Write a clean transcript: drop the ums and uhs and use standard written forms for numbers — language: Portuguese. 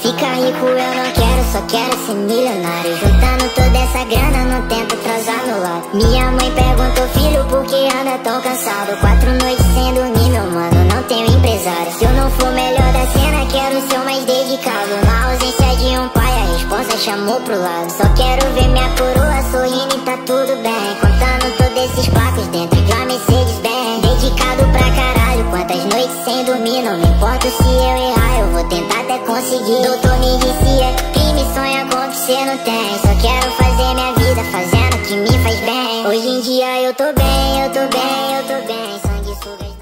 Ficar rico eu não quero, só quero ser milionário. Juntando toda essa grana, não tento atrasar meu lado. Minha mãe perguntou, filho, por que anda tão cansado? 4 noites sem dormir, meu mano, não tenho empresário. Se eu não for melhor da cena, quero ser o mais dedicado. Na ausência de um pai, a responsa chamou pro lado. Só quero ver minha coroa sorrindo e tá tudo bem. Contando todos esses papos dentro de uma Mercedes-Benz. Dedicado pra caralho, quantas noites sem dormir. Não me importo se eu errar, eu vou tentar até conseguir. Doutor me dizia, quem me sonha com o que cê não tem. Só quero fazer minha vida fazendo o que me faz bem. Hoje em dia eu tô bem, eu tô bem, eu tô bem. Sangue suga.